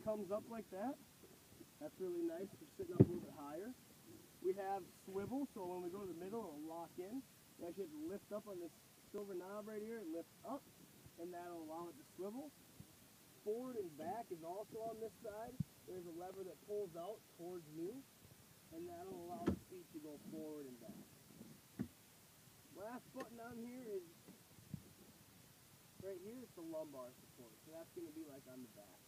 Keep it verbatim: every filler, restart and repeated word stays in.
comes up like that. That's really nice for sitting up a little bit higher. We have swivel, so when we go to the middle, it'll lock in. You actually have to lift up on this silver knob right here and lift up, and that'll allow it to swivel. Forward and back is also on this side. There's a lever that pulls out towards me, and that'll allow the seat to go forward and back. Last button on here is right here. It's the lumbar support, so that's going to be like on the back.